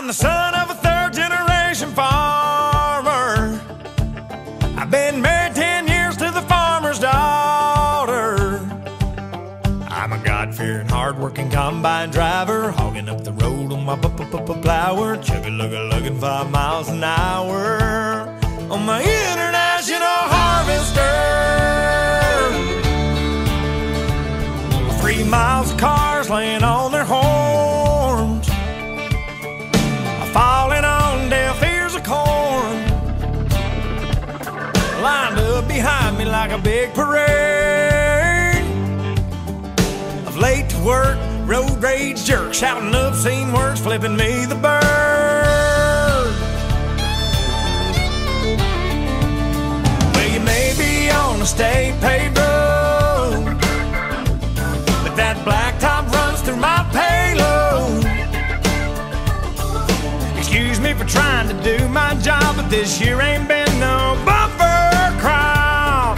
I'm the son of a third-generation farmer. I've been married 10 years to the farmer's daughter. I'm a God-fearing, hard-working combine driver, hogging up the road on my plower, chugga-lugga-lugging 5 miles an hour on my international harvester. 3 miles of cars laying on their horns, falling on deaf ears of corn, lined up behind me like a big parade of late to work, road rage jerks, shouting obscene words, flipping me the bird. Well, you may be on a state paved road, but that blacktop runs through my payload. Excuse me for trying to do my job, but this year ain't been no bumper crop.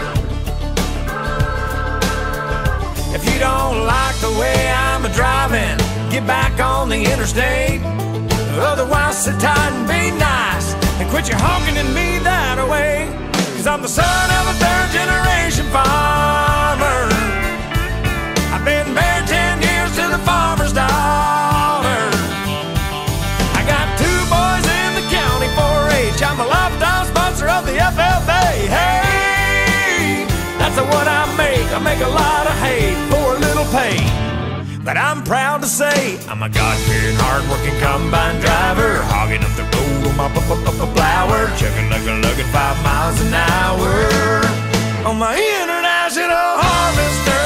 If you don't like the way I'm a-driving, get back on the interstate. Otherwise, sit tight and be nice and quit your honking at me that way. 'Cause I'm the son of a third-generation farmer. I've been married 10 years to the farmer's daughter. I got 2 boys in the county 4-H. I'm a lifetime sponsor of the FFA. Hey, that's what I make. I make a lot of hay for a little pay. But I'm proud to say I'm a God-fearing, hard-working combine driver, hogging up the road on my plower, chugga-lugga-lugging 5 miles an hour on my international harvester.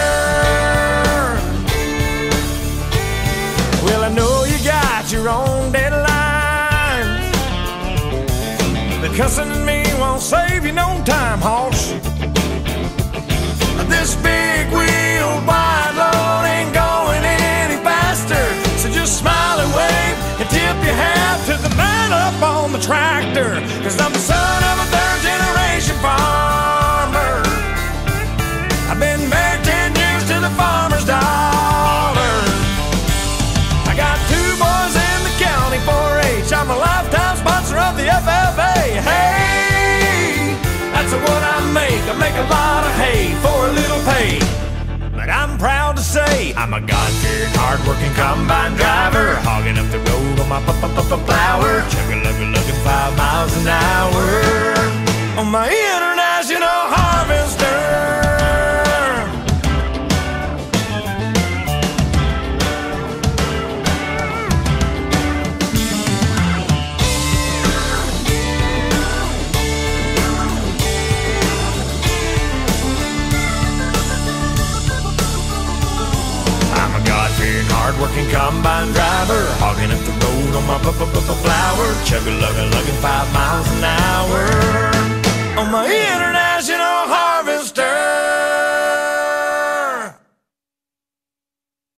Well, I know you got your own deadlines, but cussing at me won't save you no time, hoss. This big wheel wide load ain't going any faster, so just smile and wave and tip your hat to the man up on the tractor. 'Cause I'm the son of a third-generation farmer. I've been married 10 years to the farmer's daughter. I got 2 boys in the county 4-H. I'm a lifetime sponsor of the FFA. Hey, that's what I make. I make a lot of hay for a little pay. But I'm proud to say I'm a God-fearing, hard-working combine driver, hogging up the road on my plower, chugga-lugga-lugging 5 miles an hour on my international harvester. Hard-working combine driver, hogging up the road on my flower, chugga-lugga-lugging 5 miles an hour on my international